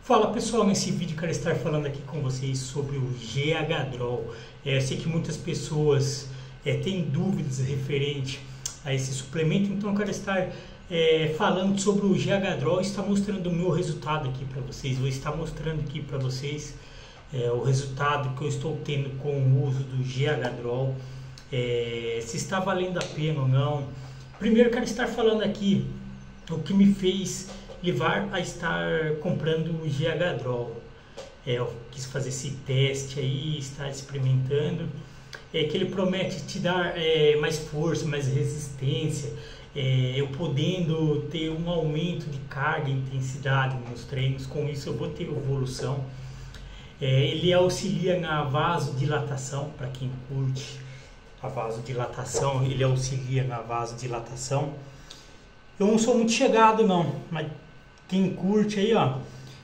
Fala pessoal, nesse vídeo quero estar falando aqui com vocês sobre o GH-Drol. Eu sei que muitas pessoas têm dúvidas referente a esse suplemento, então eu quero estar falando sobre o GH-Drol e estar mostrando o meu resultado aqui para vocês. Vou estar mostrando aqui para vocês o resultado que eu estou tendo com o uso do GH-Drol, se está valendo a pena ou não. Primeiro quero estar falando aqui o que me fez levar a estar comprando o GH-Drol. Eu quis fazer esse teste aí, estar experimentando, que ele promete te dar mais força, mais resistência, eu podendo ter um aumento de carga e intensidade nos treinos. Com isso eu vou ter evolução. Ele auxilia na vasodilatação, para quem curte a vasodilatação, ele auxilia na vasodilatação. Eu não sou muito chegado não, mas quem curte aí, ó,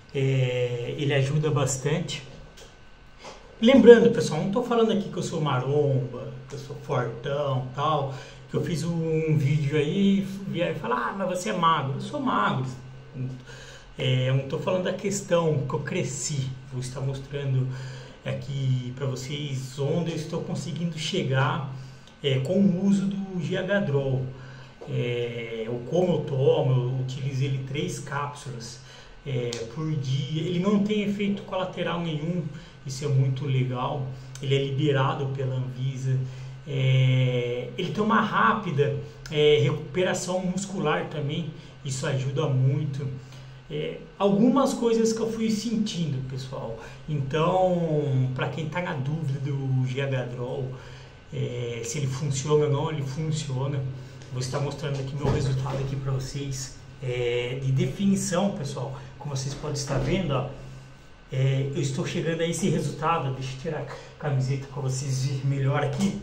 ele ajuda bastante. Lembrando, pessoal, não estou falando aqui que eu sou maromba, que eu sou fortão, tal, que eu fiz um vídeo aí e vieram falar, mas você é magro. Eu sou magro. Eu não estou falando da questão que eu cresci. Vou estar mostrando aqui para vocês onde eu estou conseguindo chegar com o uso do GH-Drol. Como eu tomo, eu utilizo ele 3 cápsulas por dia. Ele não tem efeito colateral nenhum, isso é muito legal. Ele é liberado pela Anvisa. Ele tem uma rápida recuperação muscular também, isso ajuda muito. Algumas coisas que eu fui sentindo, pessoal. Então, para quem está na dúvida do GH-Drol, se ele funciona ou não, ele funciona. Vou estar mostrando aqui meu resultado aqui para vocês de definição, pessoal. Como vocês podem estar vendo, ó, eu estou chegando a esse resultado. Deixa eu tirar a camiseta para vocês verem melhor aqui.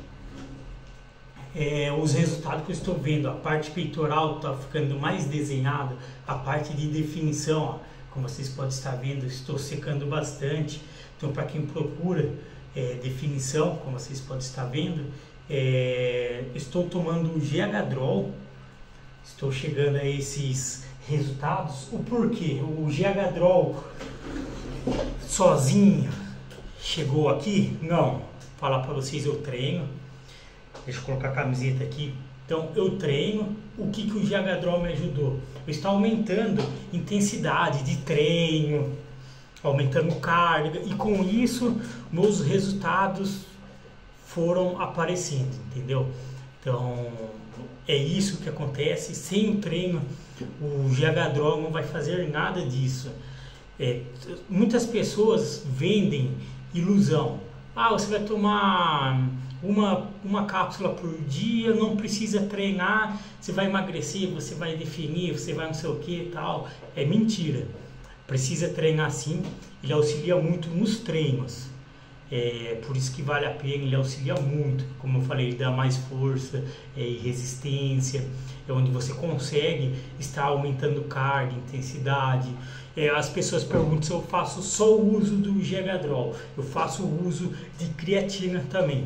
Os resultados que eu estou vendo, a parte peitoral está ficando mais desenhada, a parte de definição, ó, como vocês podem estar vendo, estou secando bastante. Então, para quem procura definição, como vocês podem estar vendo, estou tomando o GH-Drol, estou chegando a esses resultados. O porquê? O GH-Drol sozinho chegou aqui? Não. Vou falar para vocês, eu treino. Deixa eu colocar a camiseta aqui. Então eu treino. O que o GH-Drol me ajudou? Eu estou aumentando intensidade de treino, aumentando carga, e com isso meus resultados foram aparecendo, entendeu? Então é isso que acontece. Sem o treino o GH-Drol não vai fazer nada disso. Muitas pessoas vendem ilusão. Você vai tomar uma cápsula por dia, não precisa treinar, você vai emagrecer, você vai definir, você vai não sei o que tal. É mentira. Precisa treinar sim. Ele auxilia muito nos treinos. Por isso que vale a pena, ele auxilia muito. Como eu falei, ele dá mais força e resistência, onde você consegue estar aumentando carga, intensidade. As pessoas perguntam se eu faço só o uso do GH-Drol. Eu faço o uso de creatina também.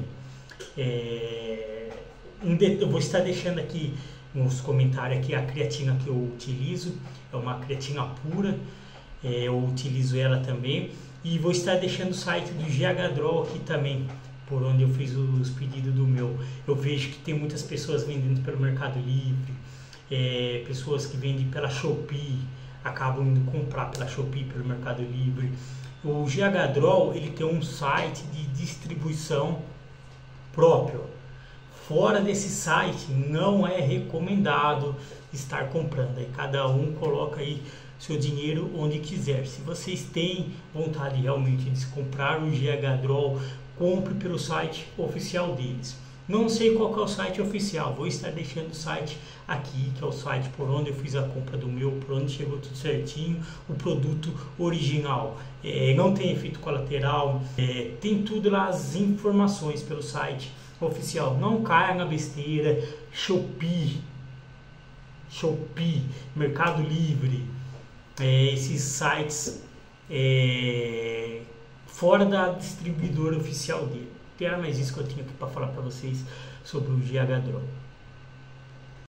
Eu vou estar deixando aqui nos comentários aqui a creatina que eu utilizo. É uma creatina pura, eu utilizo ela também. E vou estar deixando o site do GH-Drol aqui também, por onde eu fiz os pedidos do meu. Eu vejo que tem muitas pessoas vendendo pelo Mercado Livre, pessoas que vendem pela Shopee, acabam indo comprar pela Shopee, pelo Mercado Livre. O GH-Drol, ele tem um site de distribuição próprio. Fora desse site não é recomendado estar comprando. Aí cada um coloca aí seu dinheiro onde quiser. Se vocês têm vontade realmente de comprar o GH-Drol, compre pelo site oficial deles. Não sei qual que é o site oficial, vou estar deixando o site aqui, que é o site por onde eu fiz a compra do meu, por onde chegou tudo certinho, o produto original. Não tem efeito colateral, tem tudo lá, as informações pelo site oficial. Não caia na besteira. Shopee, Mercado Livre, esses sites fora da distribuidora oficial dele. Era mais isso que eu tinha aqui para falar para vocês sobre o GH-Drol.